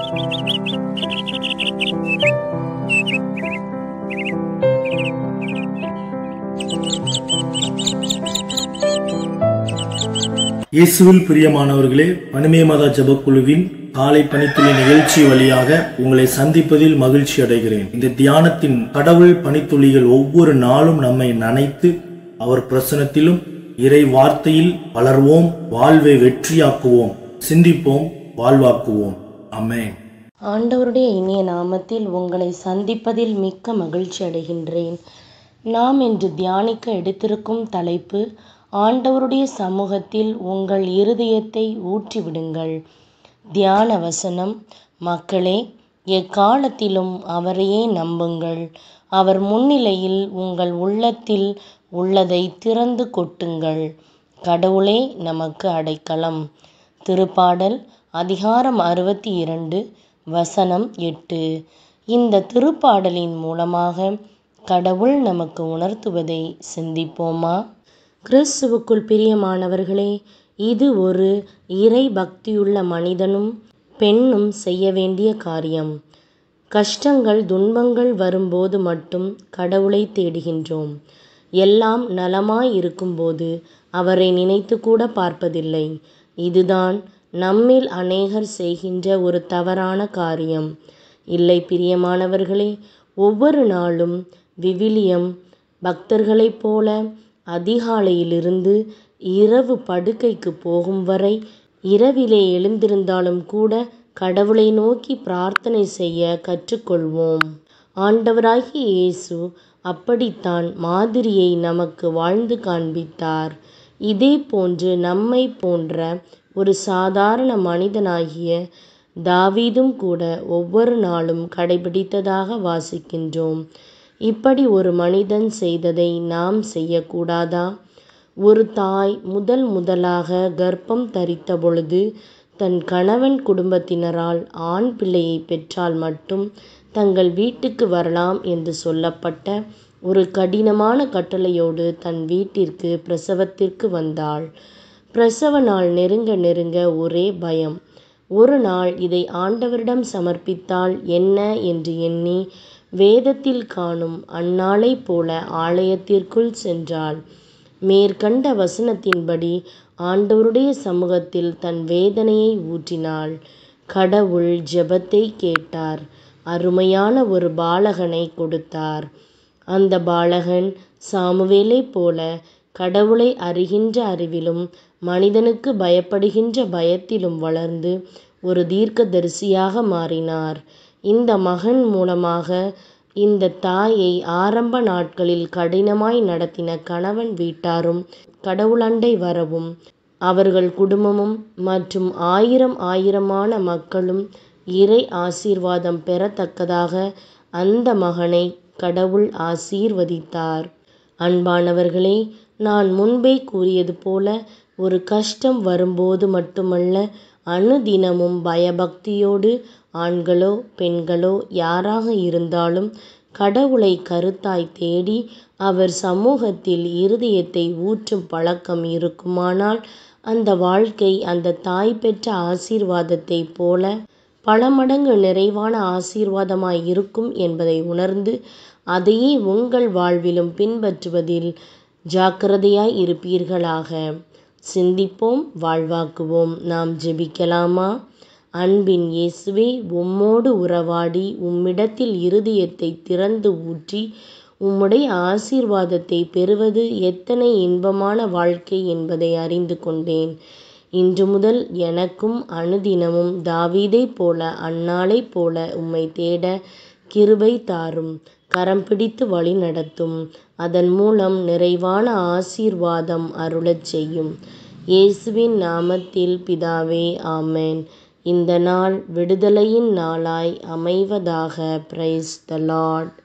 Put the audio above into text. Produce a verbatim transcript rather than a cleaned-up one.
இயேசுவில் பிரியமானவர்களே, பனிமே மாதா ஜெபக்குழுவின் காலை பணித்துளி நிகழ்ச்சி வழியாக உங்களை சந்திப்பதில் மகிழ்ச்சி அடைகிறேன். இந்த தியானத்தின் கடவுள் பணித்துளிகள் ஒவ்வொரு நாளும் நம்மை நனைத்து அவர் பிரசனத்திலும் இறை வார்த்தையில் வளர்வோம், வாழ்வை வெற்றியாக்குவோம், சிந்திப்போம், வாழ்வாக்குவோம். ஆமென். ஆண்டவருடைய இனிய நாமத்தில் உங்களை சந்திப்பதில் மிக்க மகிழ்ச்சி அடைகின்றேன். நாம் இன்று தியானிக்க எடுத்திருக்கும் தலைப்பு, ஆண்டவருடைய சமூகத்தில் உங்கள் இருதயத்தை ஊற்றிவிடுங்கள். தியான வசனம், மக்களே, எக்காலத்திலும் அவரையே நம்புங்கள். அவர் முன்னிலையில் உங்கள் உள்ளத்தில் உள்ளதை திறந்து கொட்டுங்கள். கடவுளே நமக்கு அடைக்கலம். திருப்பாடல் அதிகாரம் அறுபத்தி இரண்டு வசனம் எட்டு. இந்த திருப்பாடலின் மூலமாக கடவுள் நமக்கு உணர்த்துவதை சிந்திப்போமா? கிறிஸ்துவுக்குள் பிரியமானவர்களே, இது ஒரு இறை பக்தியுள்ள மனிதனும் பெண்ணும் செய்ய வேண்டிய காரியம். கஷ்டங்கள் துன்பங்கள் வரும்போது மட்டும் கடவுளை தேடுகின்றோம். எல்லாம் நலமாய் இருக்கும்போது அவரை நினைத்து கூட பார்ப்பதில்லை. இதுதான் நம்மில் அநேகர் செய்கின்ற ஒரு தவறான காரியம். இல்லை பிரியமானவர்களே, ஒவ்வொரு நாளும் விவிலியம் பக்தர்களைப் போல அதிகாலையிலிருந்து இரவு படுக்கைக்கு போகும் வரை இரவிலே எழுந்திருந்தாலும் கூட கடவுளை நோக்கி பிரார்த்தனை செய்ய கற்றுக்கொள்வோம். ஆண்டவராகிய இயேசு அப்படித்தான் மாதிரியை நமக்கு வாழ்ந்து காண்பித்தார். இதே போன்று நம்மை போன்ற ஒரு சாதாரண மனிதனாகிய தாவீதும் கூட ஒவ்வொரு நாளும் கடைபிடித்ததாக வாசிக்கின்றோம். இப்படி ஒரு மனிதன் செய்ததை நாம் செய்யக்கூடாதா? ஒரு தாய் முதல் முதலாக கர்ப்பம் தரித்த பொழுது தன் கணவன் குடும்பத்தினரால் ஆண் பிள்ளையை பெற்றால் மட்டும் தங்கள் வீட்டுக்கு வரலாம் என்று சொல்லப்பட்ட ஒரு கடினமான கட்டளையோடு தன் வீட்டிற்கு பிரசவத்திற்கு வந்தாள். பிரசவ நாள் நெருங்க நெருங்க ஒரே பயம். ஒரு நாள் இதை ஆண்டவரிடம் சமர்ப்பித்தால் என்ன என்று எண்ணி வேதத்தில் காணும் அந்நாளைப் போல ஆலயத்திற்குள் சென்றாள். மேற்கண்ட வசனத்தின்படி ஆண்டவருடைய சமூகத்தில் தன் வேதனையை ஊற்றினாள். கடவுள் ஜெபத்தை கேட்டார். அருமையான ஒரு பாலகனை கொடுத்தார். அந்த பாலகன் சாமுவேலைப் போல கடவுளை அறிகின்ற அறிவிலும் மனிதனுக்கு பயப்படுகின்ற பயத்திலும் வளர்ந்து ஒரு தீர்க்கதரிசியாக மாறினார். இந்த மகன் மூலமாக இந்த தாயை ஆரம்ப நாட்களில் கடினமாய் நடத்தின கணவன் வீட்டாரும் கடவுளண்டை வரவும் அவர்கள் குடும்பமும் மற்றும் ஆயிரம் ஆயிரமான மக்களும் இறை ஆசீர்வாதம் பெறத்தக்கதாக அந்த மகனை கடவுள் ஆசீர்வதித்தார். அன்பானவர்களே, நான் முன்பே கூறியது போல ஒரு கஷ்டம் வரும்போது மட்டுமல்ல, அனுதினமும் பயபக்தியோடு ஆண்களோ பெண்களோ யாராக இருந்தாலும் கடவுளை கருத்தாய் தேடி அவர் சமூகத்தில் இருதயத்தை ஊற்றும் பழக்கம் இருக்குமானால் அந்த வாழ்க்கை அந்த தாய் பெற்ற ஆசீர்வாதத்தை போல பல மடங்கு நிறைவான ஆசீர்வாதமாய் இருக்கும் என்பதை உணர்ந்து அதையே உங்கள் வாழ்விலும் பின்பற்றுவதில் ஜாக்கிரதையாய் இருப்பீர்களாக. சிந்திப்போம், வாழ்வாக்குவோம். நாம் ஜெபிக்கலாமா? அன்பின் இயேசுவே, உம்மோடு உறவாடி உம்மிடத்தில் இருதயத்தை திறந்து ஊற்றி உம்முடைய ஆசீர்வாதத்தை பெறுவது எத்தனை இன்பமான வாழ்க்கை என்பதை அறிந்து கொண்டேன். இன்று முதல் எனக்கும் அனுதினமும் தாவீதைப் போல அன்னாளைப் போல உம்மை தேட கிருபை தாரும். கரம் பிடித்து வழி நடத்தும். அதன் மூலம் நிறைவான ஆசீர்வாதம் அருளச் செய்யும். இயேசுவின் நாமத்தில் பிதாவே, ஆமென். இந்த நாள் விடுதலையின் நாளாய் அமைவதாக. Praise the Lord.